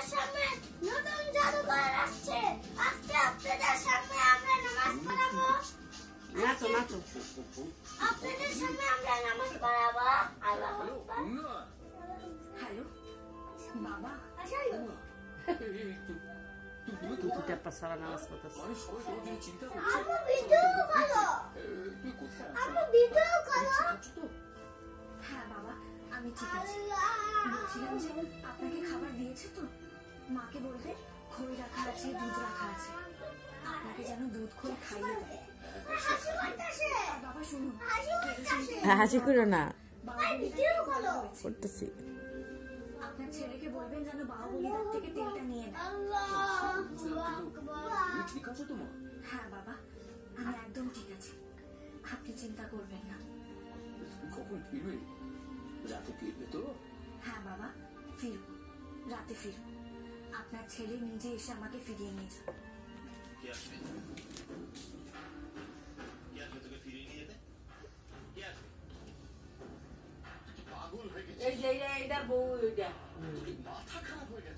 আপনাদের সামনে নতুন জাদুঘর আসছে। আজকে আপনাদের সামনে আমরা নামাজ পড়াবো। নাচো আপনাদের সামনে আমরা নামাজ পড়াবো। আল্লাহু আকবার। হ্যালো বাবা, চলো দুটা পাশারা নামাজ পড়তেছে। আমরা ভিডিও করো। আমরা ভিডিও করো। হ্যাঁ বাবা আমি ঠিক আছি। বলছিলাম যে আপনাকে খাবার দিয়েছে তো? মাকে বলবে খই রাখা আছে, দুধ রাখা আছে, আপনাকে যেন দুধ খই খাইয়ে দেয়। হাসি করতেছে। আর বাবা শুনুন, হাসি করতেছে। হাসি করো না, বাবা ভিডিও করো। করতেছি। আপনার ছেলেকে বলবেন যেন বাহুবলীর থেকে তেলটা নিয়ে নেয়। আল্লাহু আকবার। ঠিক আছে তোমার? হ্যাঁ বাবা আমি একদম ঠিক আছি, আপনি চিন্তা করবেন না। কখন ফিরবে? রাতে ফিরবে তো? হ্যাঁ বাবা ফিরব, রাতে ফিরব। আপনার ছেলে নিজে এসে আমাকে ফিরিয়ে নিয়ে যাবে। কে আসবে? কে আসবে তোকে ফিরিয়ে নিয়ে যেতে? কে আসবে? তুই কি পাগল হয়ে গেছিস? এইটা বউ, এইটা তুই কি মাথা খারাপ হয়ে গেছে?